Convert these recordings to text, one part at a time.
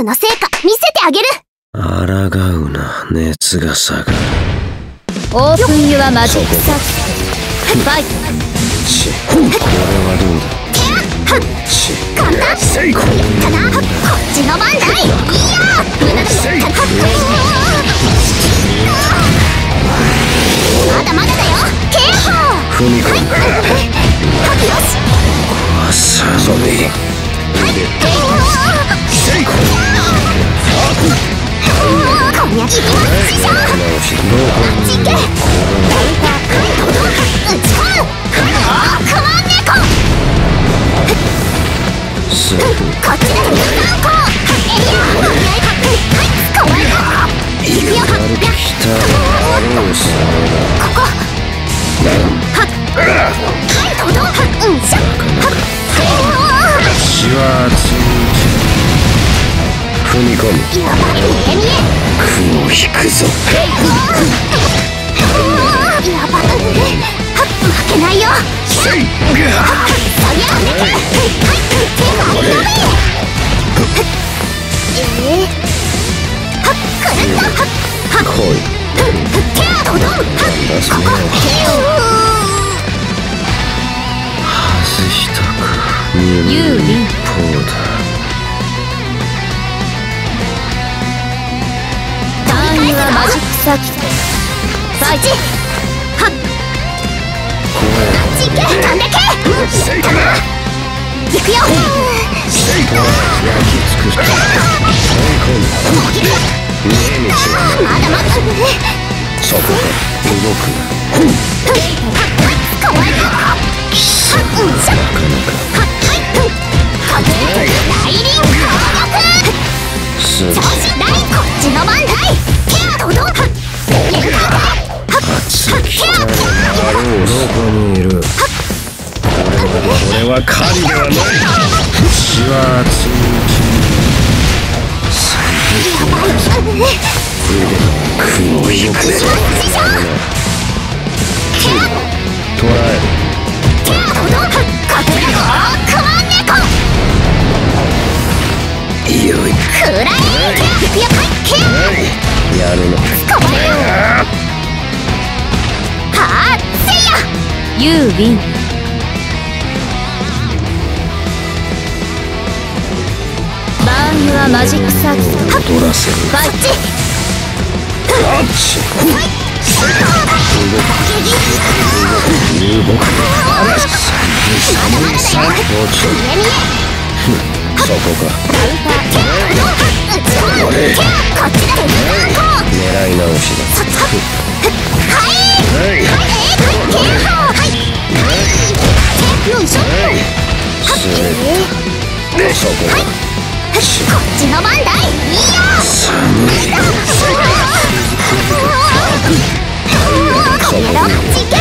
ムの成果見せてあげる。 抗うな、熱が下がる。 オープンユアマジックサーキットファイト。 これはどうだ。 簡単かな。こっちの番だい。いや無駄だ。まだまだだよ。警報。 踏み込む。 よし。 さあゾンビ。 こんにゃきます師匠。あっち行け。打ち込む。クマン猫。こっちだよ。エリア。こわいか。行くよ。ここ。はっ。はいどうぞ。うんしゃ。 血は熱い。踏み込む。 やばい見え見え。 雲を引くぞ。 やばい。負けないよ。そりゃあね。はい手がありだべ。はっくるっと。はっ来い。 手あどうぞ。ここ。 外したか。 ユーリン。 こうだ。 ターンユアマジックサーキットファイト。 はっあっち行け。飛んでけ。行くよ。 焼き尽くした。 まだまだ。 そこか。動くな。 かわいい。貴様なかなか。こっち大輪攻撃。調子大こっちの番だい。ケアどうぞ。 どこにいる。これは狩りではない。血は熱い。雲を引くぞ。捕らえる。よい。 くらえ。 やるの。 はあせいや。 ユーウィン。バーンユアマジックサーキット踊らせる。 ファイト。 流木。そこか。狙い直しだ。そこか。 こっちの番だい。いや寒い。 この野郎あっち行け。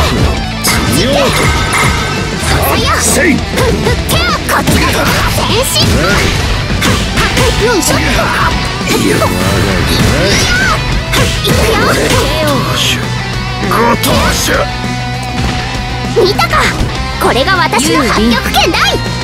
せい。 こっちだぞ。変身。よいしょ。 いや、ご当主。 見たか。これが私の800件だい。